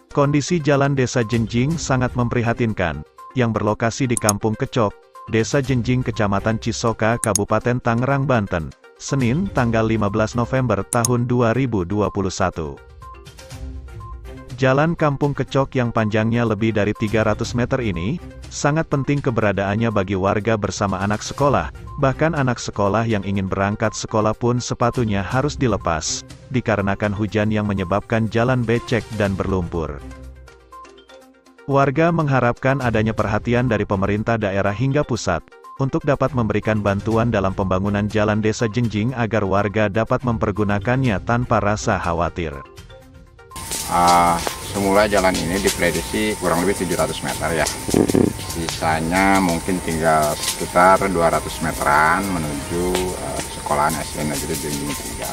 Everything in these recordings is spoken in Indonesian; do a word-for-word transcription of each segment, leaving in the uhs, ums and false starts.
Kondisi jalan Desa Jenjing sangat memprihatinkan, yang berlokasi di Kampung Kecok, Desa Jenjing Kecamatan Cisoka, Kabupaten Tangerang, Banten, Senin, tanggal lima belas November tahun dua ribu dua puluh satu. Jalan Kampung Kecok yang panjangnya lebih dari tiga ratus meter ini, sangat penting keberadaannya bagi warga bersama anak sekolah, bahkan anak sekolah yang ingin berangkat sekolah pun sepatunya harus dilepas, dikarenakan hujan yang menyebabkan jalan becek dan berlumpur. Warga mengharapkan adanya perhatian dari pemerintah daerah hingga pusat, untuk dapat memberikan bantuan dalam pembangunan jalan Desa Jenjing agar warga dapat mempergunakannya tanpa rasa khawatir. Uh, semula jalan ini diprediksi kurang lebih tujuh ratus meter ya. Sisanya mungkin tinggal sekitar dua ratus meteran menuju uh, sekolahan S D Negeri Jenjing tiga.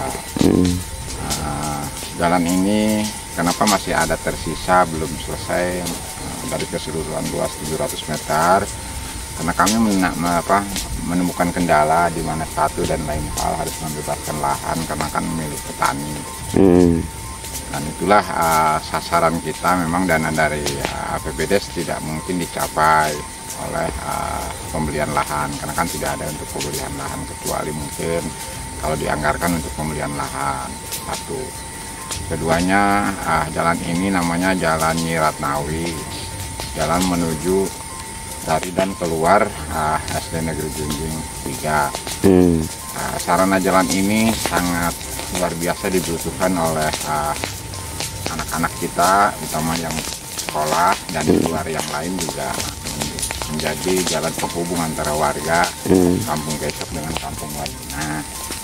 Uh, jalan ini kenapa masih ada tersisa belum selesai uh, dari keseluruhan luas tujuh ratus meter? Karena kami men apa, menemukan kendala di mana satu dan lain hal harus membebaskan lahan karena kan milik petani. Hmm. Dan itulah uh, sasaran kita, memang dana dari uh, A P B D E S tidak mungkin dicapai oleh uh, pembelian lahan, karena kan tidak ada untuk pembelian lahan kecuali mungkin kalau dianggarkan untuk pembelian lahan. Satu. Keduanya, uh, jalan ini namanya Jalan Nyi Ratnawi, jalan menuju dari dan keluar uh, S D Negeri Jenjing tiga. Hmm. Uh, sarana jalan ini sangat luar biasa dibutuhkan oleh uh, anak-anak kita, terutama yang sekolah dan di luar yang lain juga, menjadi jalan penghubung antara warga Kampung Kecok dengan Kampung Wadina.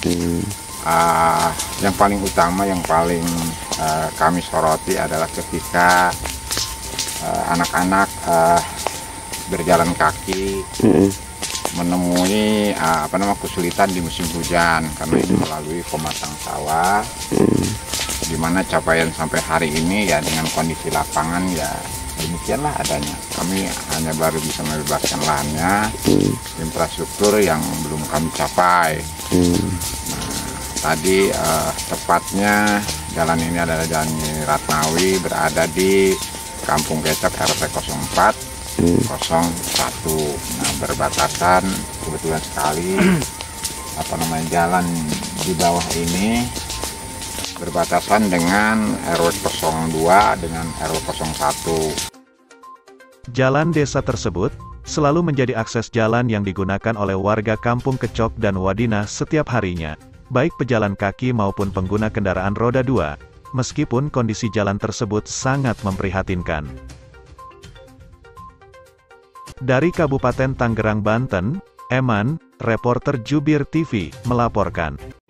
Uh, yang paling utama, yang paling uh, kami soroti adalah ketika anak-anak uh, uh, berjalan kaki menemui uh, apa nama kesulitan di musim hujan, karena itu melalui pematang sawah, di mana capaian sampai hari ini ya dengan kondisi lapangan ya demikianlah adanya. Kami hanya baru bisa membebaskan lahannya, infrastruktur yang belum kami capai. Nah, tadi uh, tepatnya jalan ini adalah Jalan Nyi Ratnawi, berada di Kampung Kecok R T nol empat nol satu. Nah, berbatasan kebetulan sekali apa namanya jalan di bawah ini berbatasan dengan R W nol dua dengan R W nol satu. Jalan desa tersebut selalu menjadi akses jalan yang digunakan oleh warga Kampung Kecok dan Wadina setiap harinya, baik pejalan kaki maupun pengguna kendaraan roda dua, meskipun kondisi jalan tersebut sangat memprihatinkan. Dari Kabupaten Tangerang, Banten, Eman, reporter Jubir T V, melaporkan.